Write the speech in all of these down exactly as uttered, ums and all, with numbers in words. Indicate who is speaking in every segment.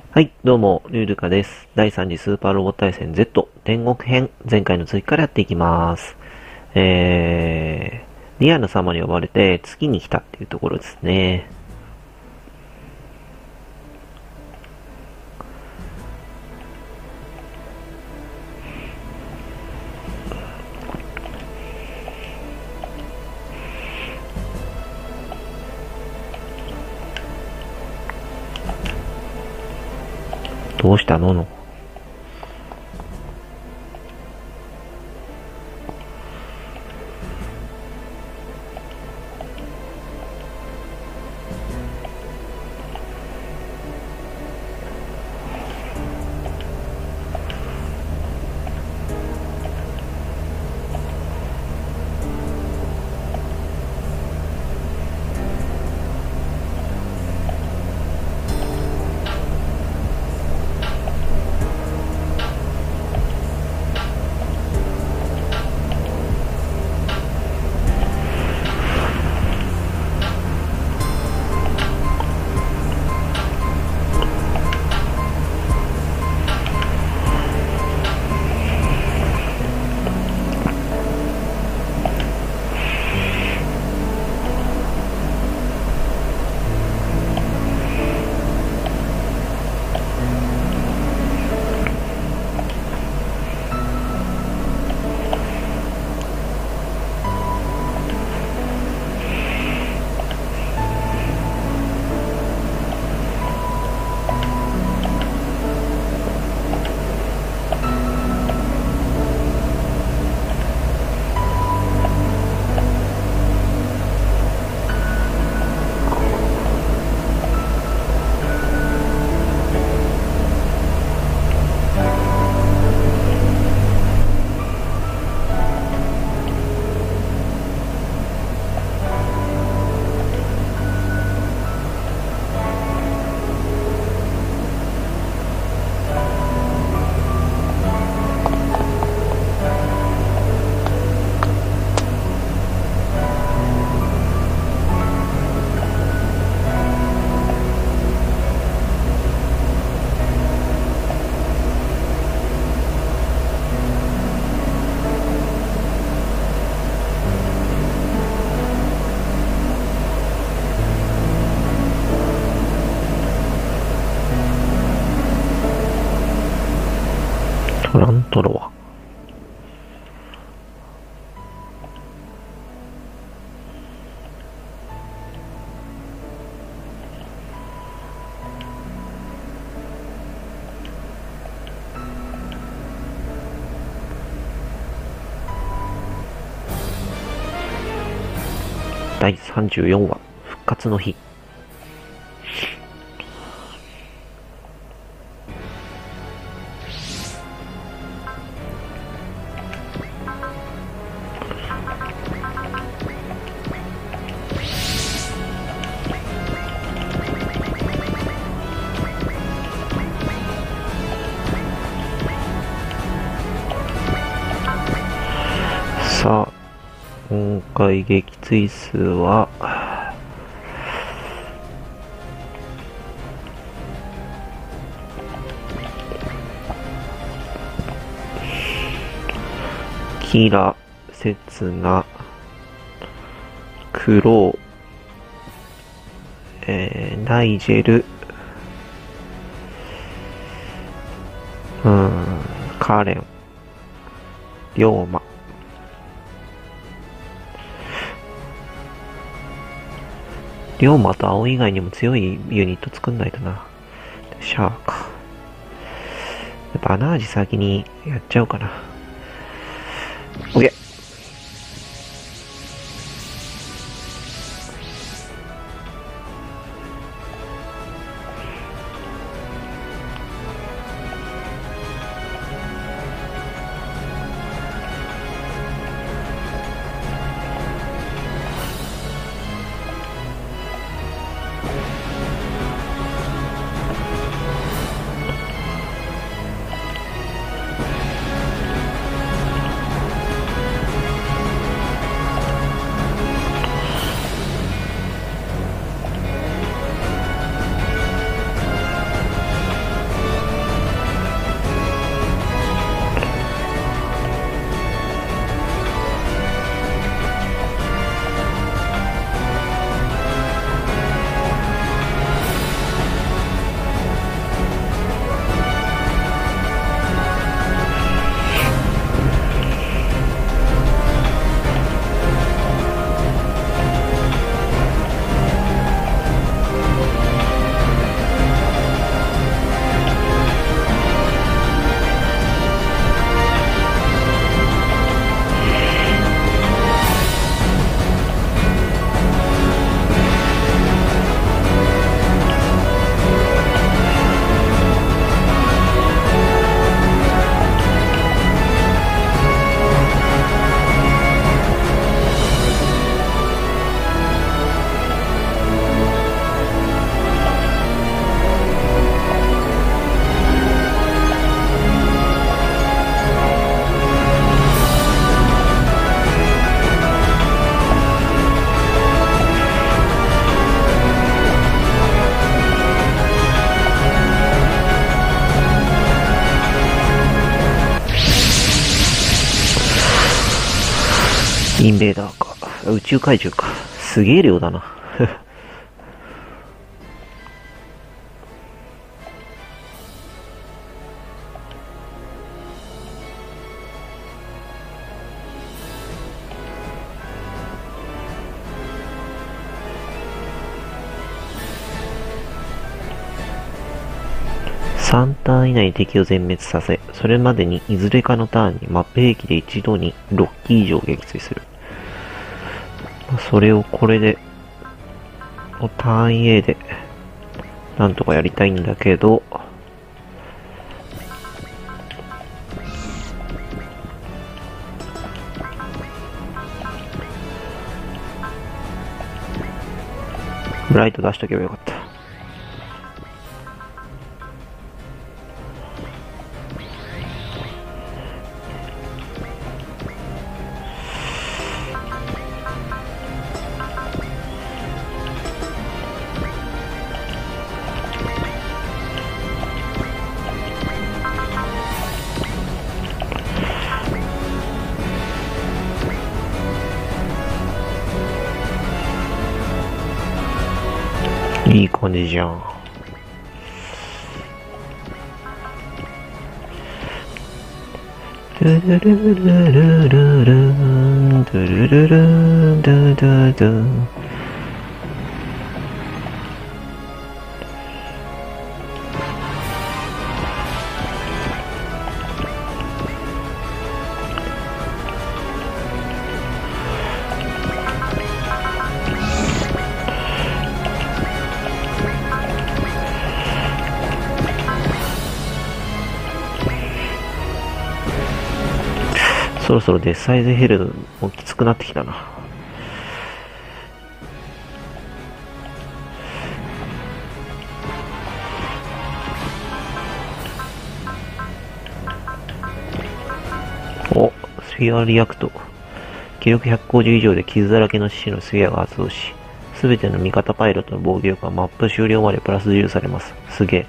Speaker 1: はい、どうも、ルールカです。だいさん次スーパーロボット対戦 Z 天国編、前回の続きからやっていきます。えー、リアル様に呼ばれて月に来たっていうところですね。どうしたののトラントロワ。だいさんじゅうよんわ、復活の日。さあ、今回撃墜数は、キラ、セツナ、クロウ、えー、ナイジェル、うーん、カレン、リョーマ。リョーマと青以外にも強いユニット作んないとな。シャーか。やっぱアナージ先にやっちゃおうかな。オッケー。 インベーダーか。宇宙怪獣か。すげえ量だな。さんターン以内に敵を全滅させ、それまでにいずれかのターンにマップ兵器で一度にろっ機以上撃墜する。それをこれで、ターン A で、なんとかやりたいんだけど、ブライト出しとけばよかった。いい感じじゃん。ドゥルルルルルルンドゥルルルンドゥドゥドゥ。そろそろデスサイズヘルもきつくなってきたな。お、スフィアリアクト。気力ひゃくごじゅう以上で傷だらけの獅子のスフィアが発動し、すべての味方パイロットの防御力がマップ終了までプラスじゅうされます。すげえ。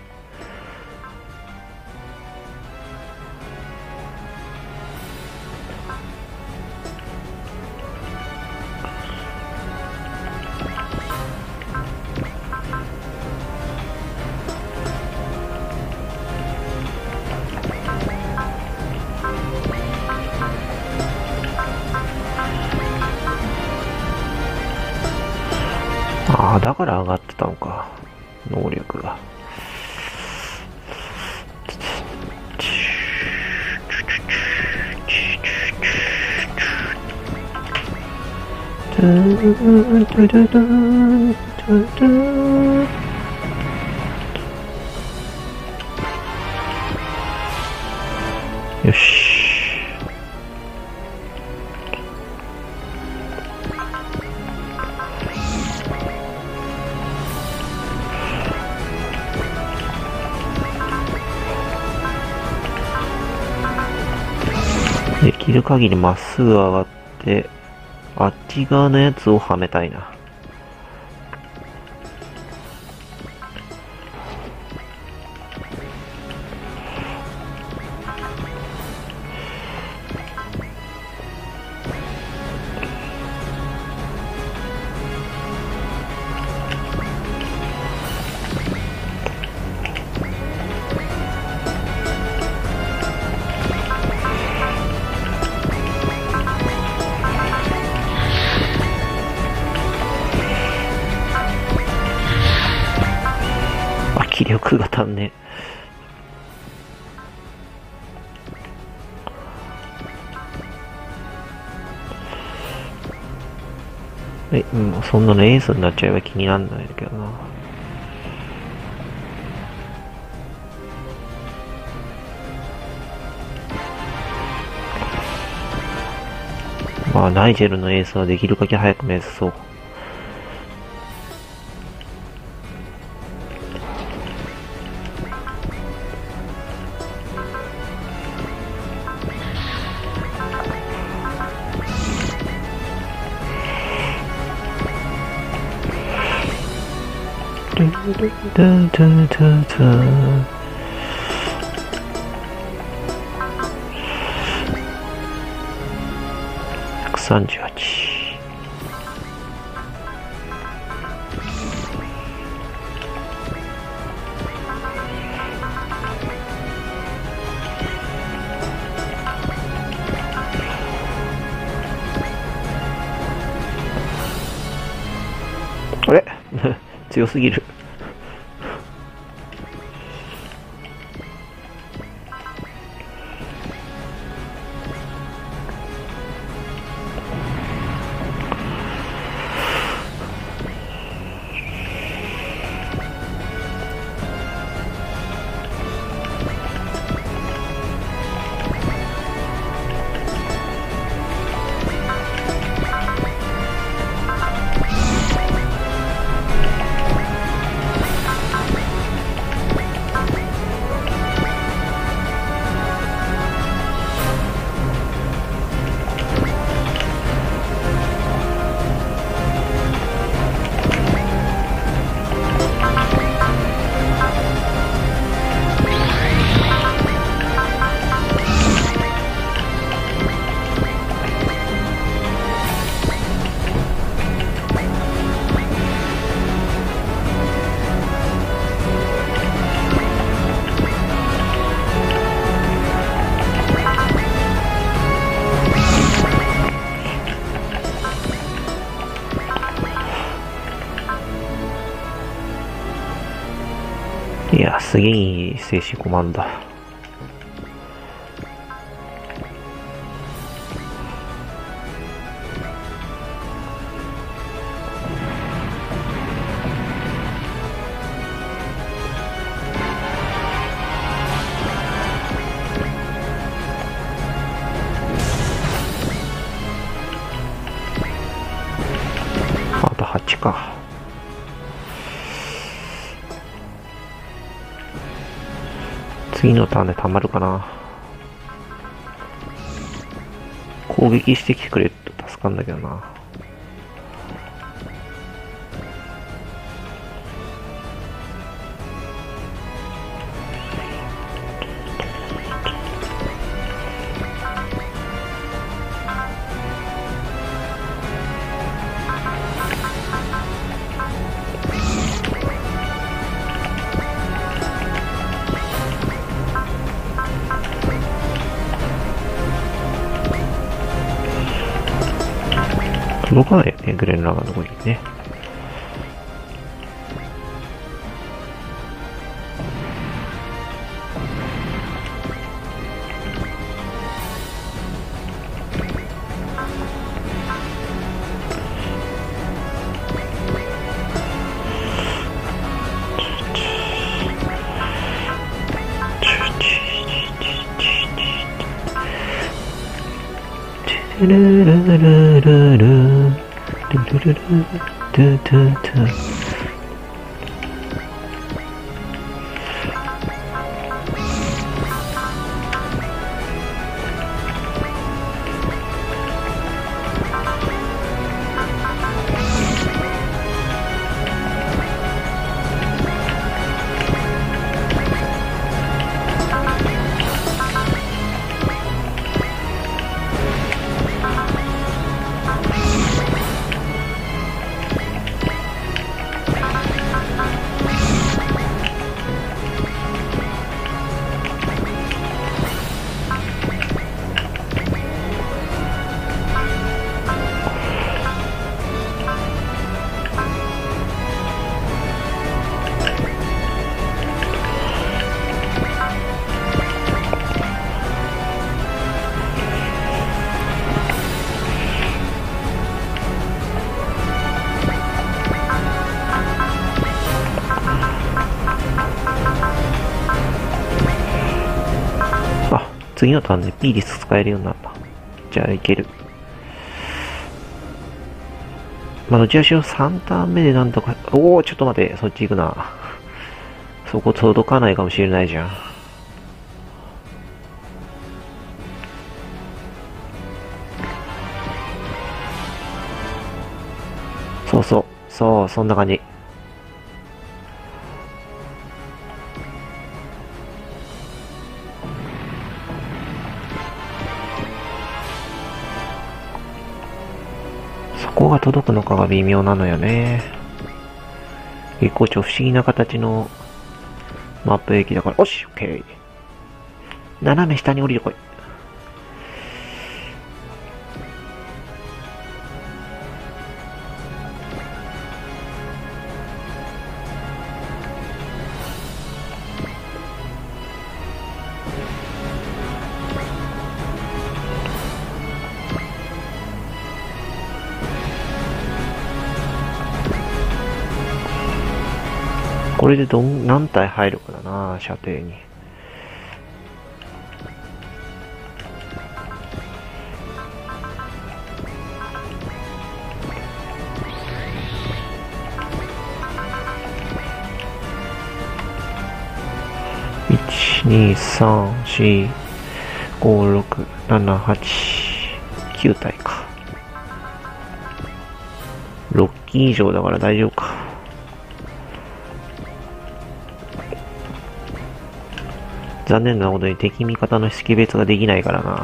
Speaker 1: ああ、だから上がってたのか。能力が。よし。できる限りまっすぐ上がって、あっち側のやつをはめたいな。気力が足んねえ。え、うん、そんなのエースになっちゃえば気になんないけどな。まあ、ナイジェルのエースはできるだけ早く目指そう。 さんじゅうはち。あれ強すぎる。いや、すげえいい静止コマンドだ。あとはちか。次のターンで溜まるかな。攻撃してきてくれると助かるんだけどな。届かないよね、グレンラガーのとこにね。ルルルルルルルルルルルトゥトゥトゥ。次のターンでピーリス使えるようになった。じゃあいける。まあ、どちらしろさんターン目でなんとか、おお、ちょっと待って、そっち行くな。そこ届かないかもしれないじゃん。そうそう、そう、そんな感じ。 こが届くのかが微妙なのよね。月光町不思議な形のマップ駅だから、おし、オッケー。斜め下に降りてこい。これでどん、何体入るかだな、射程に。いち、に、さん、よん、ご、ろく、なな、はち、きゅう体か。ろっ機以上だから大丈夫か。残念なことに敵味方の識別ができないからな。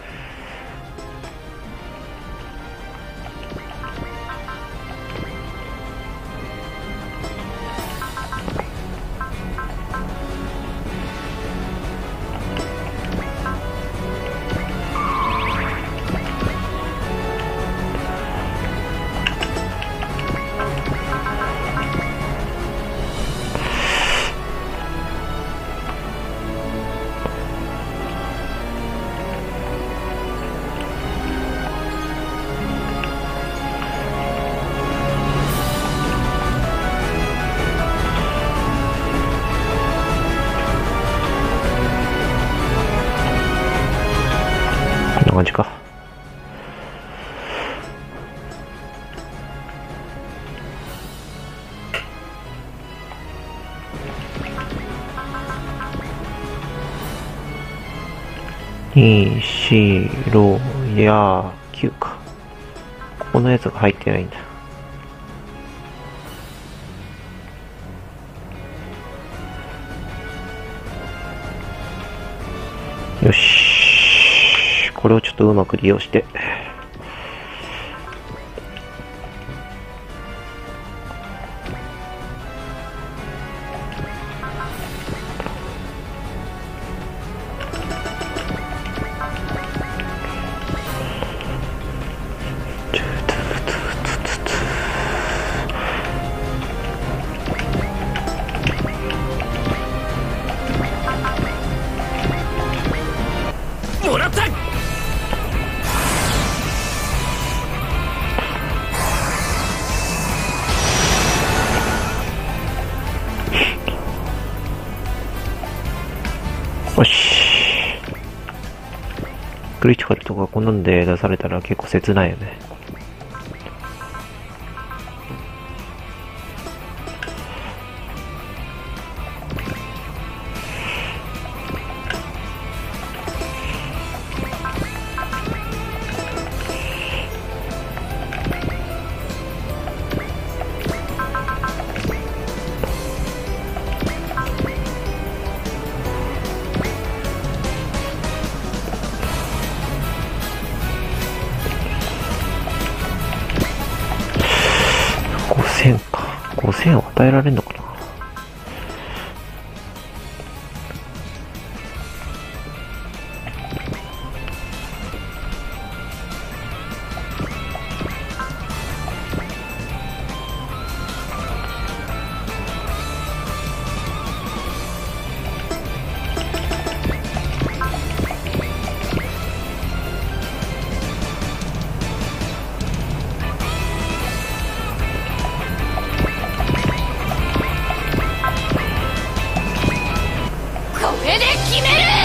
Speaker 1: こんな感じか。に、し、ろ、や、きゅうか。ここのやつが入ってないんだ。よし。これをちょっとうまく利用して。
Speaker 2: もらった。
Speaker 1: よし。クリティカルとかこんなんで出されたら結構切ないよね。ごせんか。ごせんを与えられるのかな。
Speaker 2: これで決める。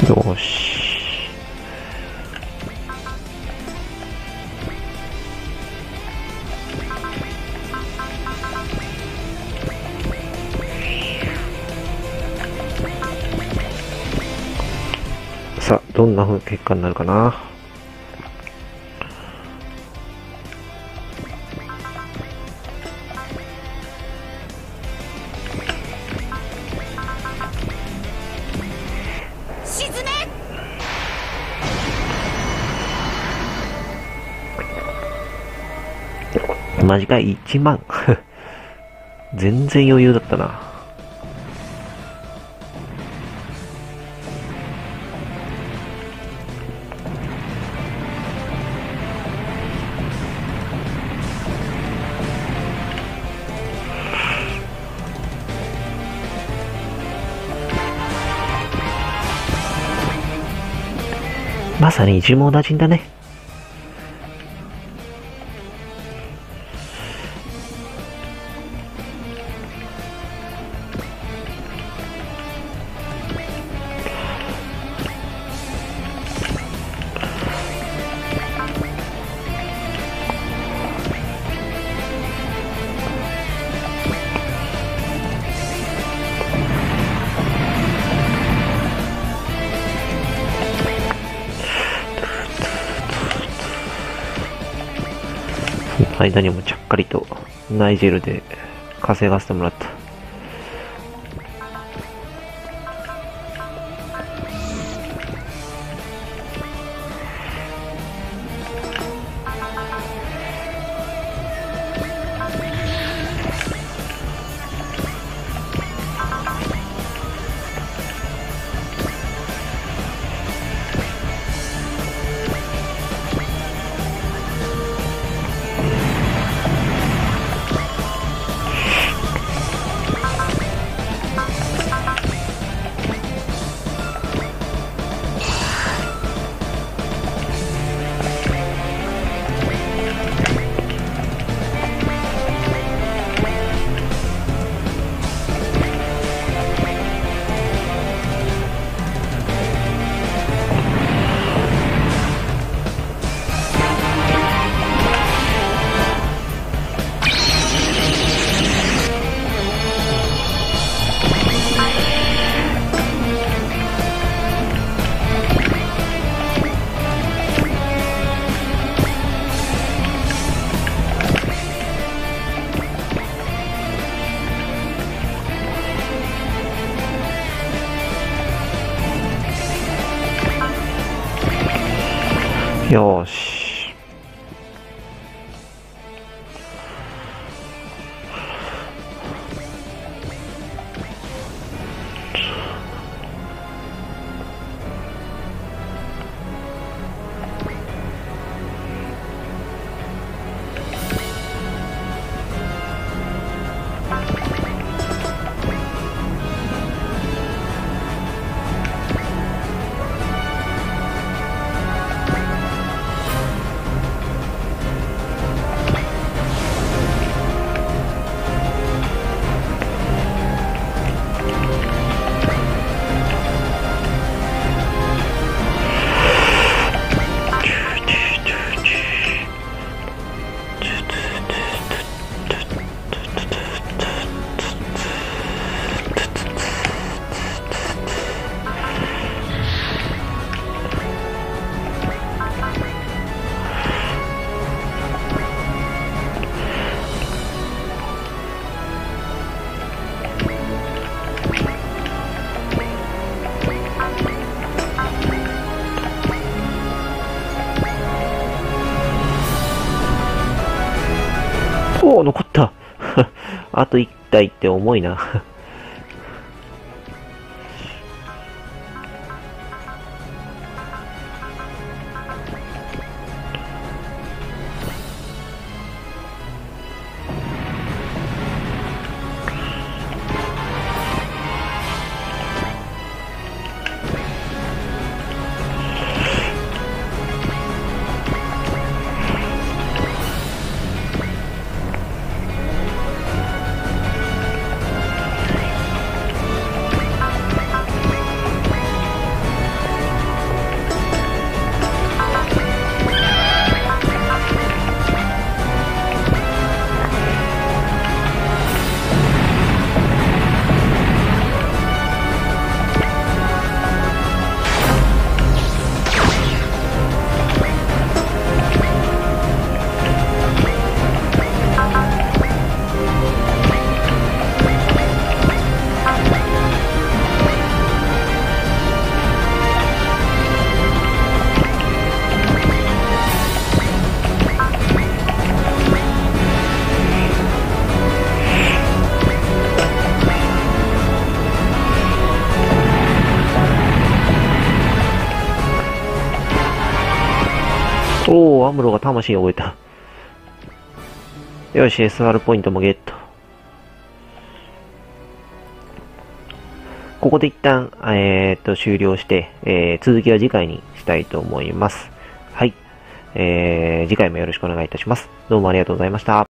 Speaker 1: よし。さあ、どんな結果になるかな。
Speaker 2: 沈め。
Speaker 1: マジかいちまん全然余裕だったな。まさに一網打尽だね。間にもちゃっかりとナイジェルで稼がせてもらった。よーし。おお、残ったあといち体って重いなアムロが魂を覚えた。よし、エスアール ポイントもゲット。ここで一旦、えー、っと、終了して、えー、続きは次回にしたいと思います。はい。えー、次回もよろしくお願いいたします。どうもありがとうございました。